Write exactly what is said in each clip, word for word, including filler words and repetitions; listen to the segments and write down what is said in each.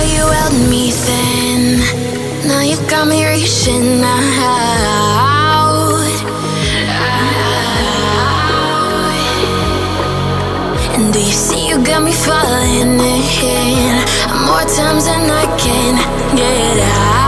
you held me then. Now you got me reaching out, out. And do you see you got me falling in more times than I can get out.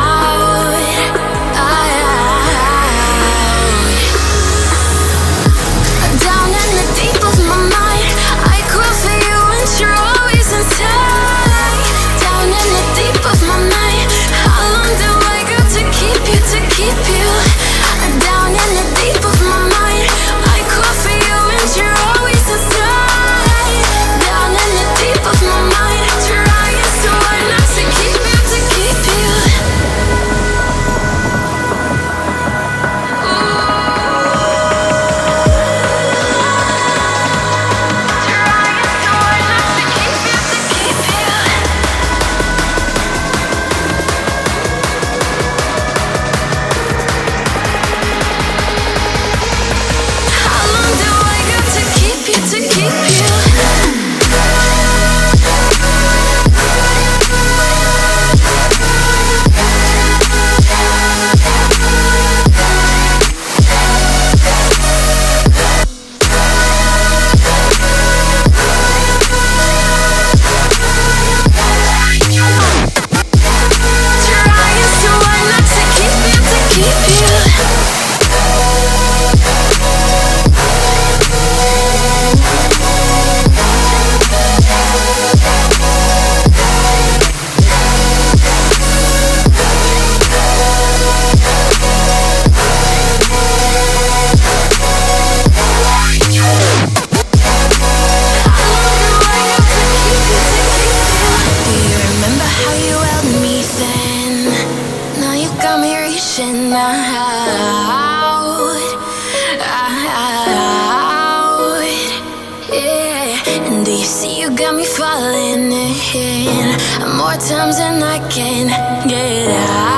More times than I can get out.